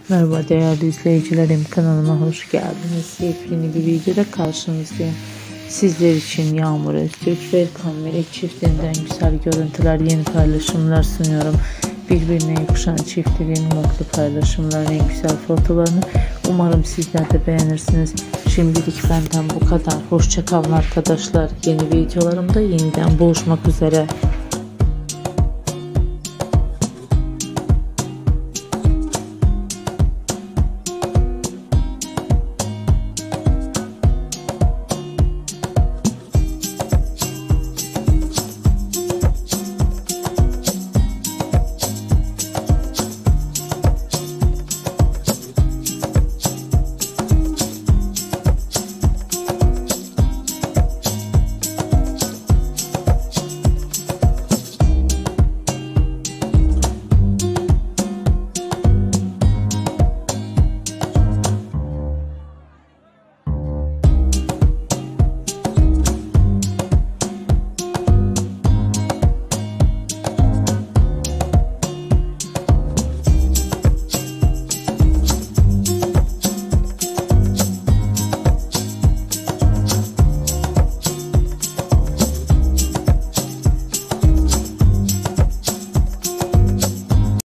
Merhaba değerli izleyicilerim, kanalıma hoş geldiniz. Yepyeni bir videoda karşınızdayım. Sizler için Yağmur Öztürk ve Erkan Meriç çiftinden güzel görüntüler, yeni paylaşımlar sunuyorum. Birbirine yakışan çiftliğin mutlu paylaşımlarını, en güzel fotolarını umarım sizler de beğenirsiniz. Şimdilik benden bu kadar. Hoşça kalın arkadaşlar. Yeni videolarımda yeniden buluşmak üzere.